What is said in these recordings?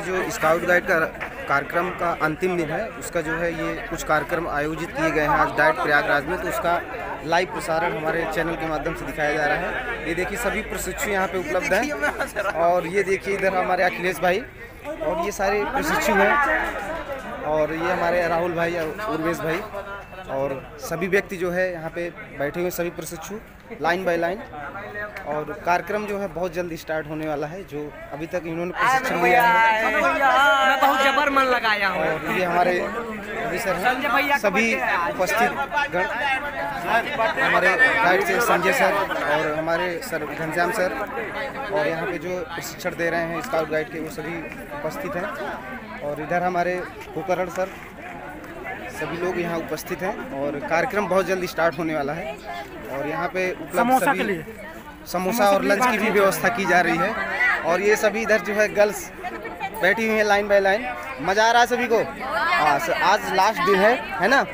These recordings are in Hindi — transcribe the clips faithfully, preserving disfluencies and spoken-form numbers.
आज जो स्काउट गाइड का कार्यक्रम का अंतिम दिन है, उसका जो है ये कुछ कार्यक्रम आयोजित किए गए हैं आज डाइट प्रयागराज में, तो उसका लाइव प्रसारण हमारे चैनल के माध्यम से दिखाया जा रहा है। ये देखिए सभी प्रशिक्षु यहाँ पे उपलब्ध हैं और ये देखिए इधर हमारे अखिलेश भाई और ये सारे प्रशिक्षु हैं और ये हमारे राहुल भाई और उर्वेश भाई और सभी व्यक्ति जो है यहाँ पे बैठे हुए सभी प्रशिक्षु लाइन बाय लाइन। और कार्यक्रम जो है बहुत जल्द स्टार्ट होने वाला है, जो अभी तक इन्होंने प्रशिक्षण लिया है। मैं बहुत जबर मन लगाया हूँ। और ये हमारे सर हैं, सभी उपस्थित गण, हमारे गाइड से संजय सर और हमारे सर घनश्याम सर और यहाँ पे जो प्रशिक्षण दे रहे हैं स्काउट गाइड के वो सभी उपस्थित हैं। और इधर हमारे कुकरण सर, सभी लोग यहाँ उपस्थित हैं और कार्यक्रम बहुत जल्द स्टार्ट होने वाला है। और यहाँ पे उपलब्ध सभी समोसा और लंच की भी व्यवस्था की जा रही है। और ये सभी इधर जो है गर्ल्स बैठी हुई हैं लाइन बाय लाइन। मज़ा आ रहा है सभी को। आज लास्ट दिन है है ना।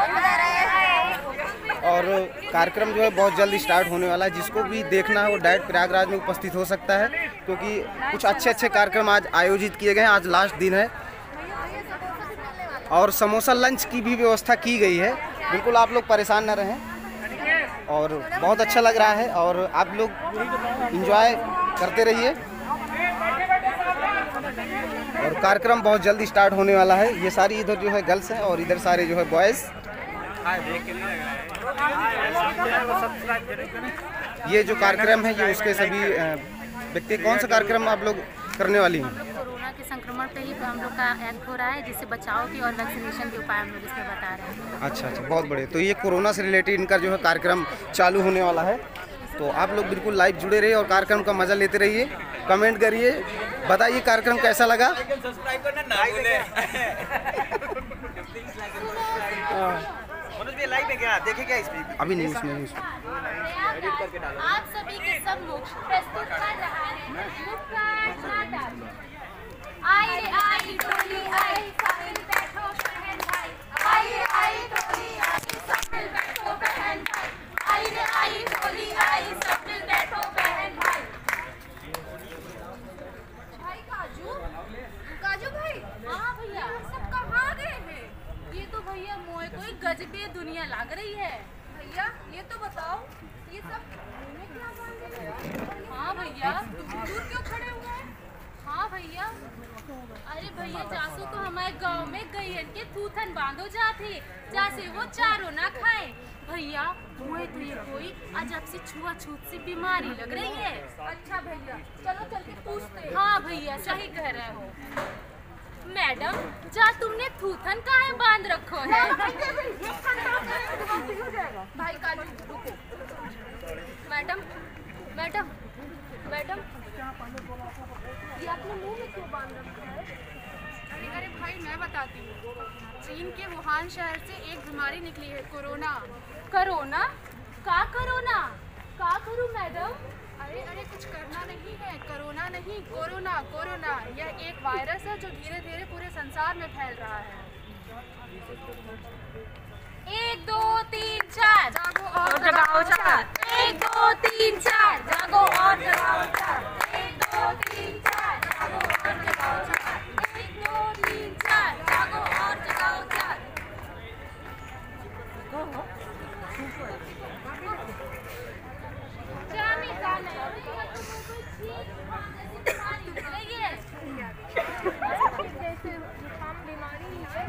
और कार्यक्रम जो है बहुत जल्द स्टार्ट होने वाला है। जिसको भी देखना है वो डाइट प्रयागराज में उपस्थित हो सकता है, क्योंकि कुछ अच्छे अच्छे कार्यक्रम आज आयोजित किए गए हैं। आज लास्ट दिन है और समोसा लंच की भी व्यवस्था की गई है। बिल्कुल आप लोग परेशान न रहें और बहुत अच्छा लग रहा है और आप लोग एंजॉय करते रहिए। और कार्यक्रम बहुत जल्दी स्टार्ट होने वाला है। ये सारी इधर जो है गर्ल्स हैं और इधर सारे जो है बॉयज़। ये जो कार्यक्रम है ये उसके सभी व्यक्ति। कौन सा कार्यक्रम आप लोग करने वाली हैं? कोरोना के संक्रमण पे ही हम लोग का एक्ट हो रहा है, जिससे बचाव के और वैक्सीनेशन के उपाय हम लोग इसमें बता रहे हैं। अच्छा अच्छा, बहुत बढ़िया। तो ये कोरोना से रिलेटेड इनका जो है कार्यक्रम चालू होने वाला है, तो आप लोग बिल्कुल लाइव जुड़े रहिए और कार्यक्रम का मजा लेते रहिए। कमेंट करिए, बताइए कार्यक्रम कैसा लगा। सब्सक्राइब करना ना भूलें। लाइव में क्या देखे क्या इसमें अभी नहीं इसमें नहीं इसमें आप सभी के सम्मुख प्रस्तुत कर रहा है आई आई टोली आई साहिल बैठो बहन भाई, आई आई टोली आई साहिल बैठो बहन भाई, आई रे आई टोली आई साहिल बैठो बहन भाई। भाई काजू काजू भाई, हाँ भैया सब कहाँ गए हैं? ये तो भैया मोए कोई गजबे दुनिया लग रही है। भैया ये तो बताओ ये सब मुँह में क्या बांधे हैं? हाँ भैया दूर दूर क्यों खड़े हुए हैं? हाँ भैया, अरे भैया जासू तो हमारे गांव में गैयन के थूथन बांधो जाते जैसे वो चारों ना खाए। भैया मुझे तो ये कोई अजब सी छुआछूत सी बीमारी लग रही है। अच्छा भैया चलो चल के पूछते हैं। हाँ भैया सही कह रहे हो। मैडम जा तुमने थूथन काहे बांध रखो है? भाई काजू रुको। मैडम मैडम मैडम ये आपने मुंह में क्यों बांध रखा है? अरे अरे भाई मैं बताती हूँ। चीन के वुहान शहर से एक बीमारी निकली है, कोरोना। कोरोना? का कोरोना? का करूँ मैडम? अरे अरे कुछ करना नहीं है, कोरोना नहीं कोरोना कोरोना। यह एक वायरस है जो धीरे धीरे पूरे संसार में फैल रहा है। एक दो तीन चार जागो और जगाओ चार। एक दो तीन चार जागो और जगाओ चार। एक दो तीन चार जागो और जगाओ चार। एक दो तीन चार जागो और जगाओ चार। जाने जाने जैसे जुकाम बीमारी है।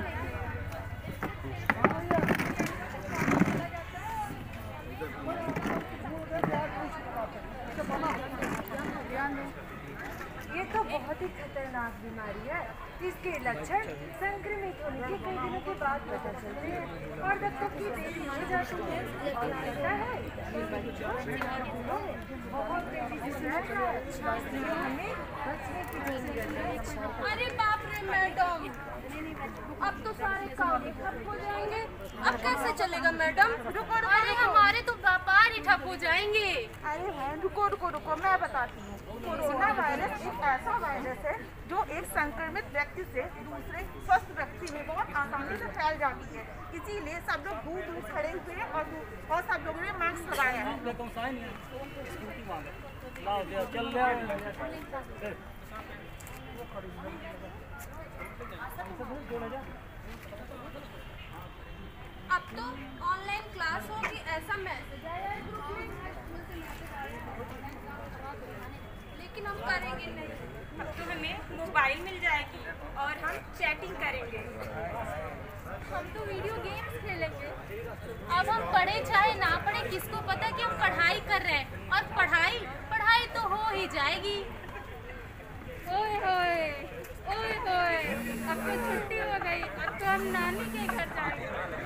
ये तो बहुत ही खतरनाक बीमारी है। इसके लक्षण संक्रमित होने के कई दिनों के बाद पता चलते हैं और जब तक की देरी हो जाती है और लगता है ये बच्चों बहुत तेजी से फैल रहा है, इसलिए हमें बचने की जरूरत है। अरे बाप रे मैडम, अब तो सारे काम ही ठप हो जाएंगे। अब कैसे चलेगा मैडम? रुको रुको, अरे हमारे तो व्यापार ही ठप हो जाएंगे। अरे है रुको रुको रुको मैं बताती हूँ। कोरोना वायरस एक ऐसा वायरस है जो एक संक्रमित व्यक्ति से दूसरे स्वस्थ व्यक्ति में बहुत आसानी से फैल जाती है। इसीलिए सब लोग दूर दूर खड़े हुए हैं और और सब लोगों ने मास्क लगाया है। अब तो ऑनलाइन क्लास होगी ऐसा मैसेज आया है ग्रुप में, लेकिन हम करेंगे नहीं। अब तो हमें मोबाइल मिल जाएगी और हम चैटिंग करेंगे। हम तो वीडियो गेम्स खेलेंगे। अब हम पढ़े चाहे ना पढ़े, किसको पता कि हम पढ़ाई कर रहे हैं, और पढ़ाई पढ़ाई तो हो ही जाएगी। ओए होए ओए होए, अब तो छुट्टी हो गई, अब तो हम नानी के घर जाएंगे।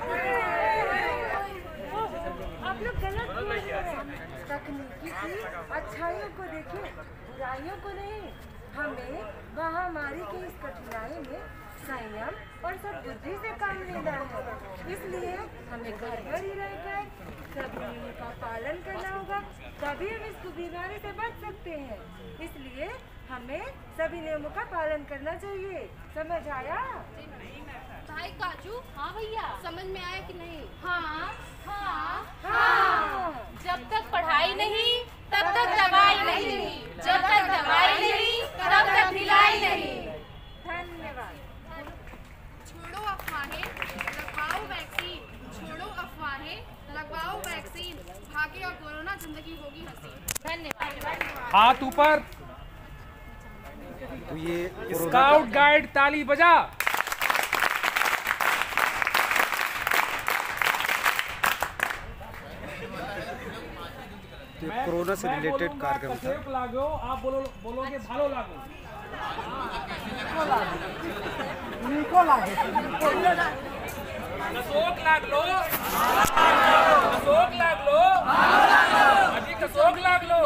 आप लोग गलत बोल रहे हैं। तकनीकी की अच्छाइयों को देखिए, बुराइयों को नहीं। हमें महामारी की इस कठिनाई में संयम और सब बुद्धि से काम लेना है। इसलिए हमें घर पर ही रहकर सब नियमों का पालन करना होगा, तभी हम इस बीमारी से बच सकते हैं। इसलिए हमें सभी नियमों का पालन करना चाहिए। समझ आया? भाई काजू, हाँ भैया, समझ में आया कि नहीं? हाँ हाँ हाँ। जब तक पढ़ाई नहीं तब तक दवाई नहीं, जब तक दवाई नहीं तब तक ढिलाई नहीं। धन्यवाद। छोड़ो अफवाहें, लगवाओ वैक्सीन। छोड़ो अफवाहें, लगवाओ वैक्सीन। भागे और कोरोना जिंदगी होगी हसीन। धन्यवाद। हाथ ऊपर। तो ये स्काउट गाइड ताली बजा। तो कोरोना से रिलेटेड कार्यक्रम था। लागो, आप बोलो बोलोगे भालो लागो। कसोक लागलो, कसोक लागलो, अजी कसोक लागलो।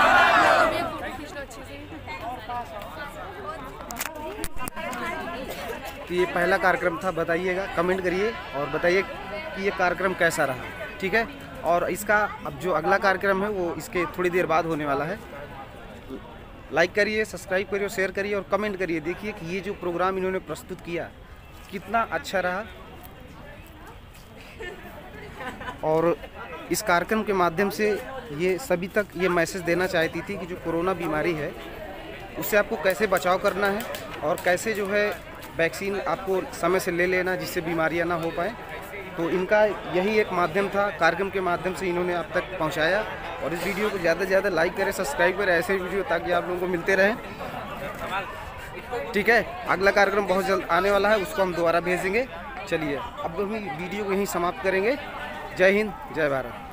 तो ये पहला कार्यक्रम था, बताइएगा, कमेंट करिए और बताइए कि ये कार्यक्रम कैसा रहा। ठीक है, और इसका अब जो अगला कार्यक्रम है वो इसके थोड़ी देर बाद होने वाला है। लाइक करिए, सब्सक्राइब करिए और शेयर करिए और कमेंट करिए। देखिए कि ये जो प्रोग्राम इन्होंने प्रस्तुत किया कितना अच्छा रहा। और इस कार्यक्रम के माध्यम से ये सभी तक ये मैसेज देना चाहती थी कि जो कोरोना बीमारी है उससे आपको कैसे बचाव करना है और कैसे जो है वैक्सीन आपको समय से ले लेना जिससे बीमारियां ना हो पाए। तो इनका यही एक माध्यम था, कार्यक्रम के माध्यम से इन्होंने आप तक पहुंचाया। और इस वीडियो को ज़्यादा से ज़्यादा लाइक करें, सब्सक्राइब करें ऐसे वीडियो, ताकि आप लोगों को मिलते रहें। ठीक है, अगला कार्यक्रम बहुत जल्द आने वाला है, उसको हम दोबारा भेजेंगे। चलिए अब हम वीडियो को यहीं समाप्त करेंगे। जय हिंद, जय भारत।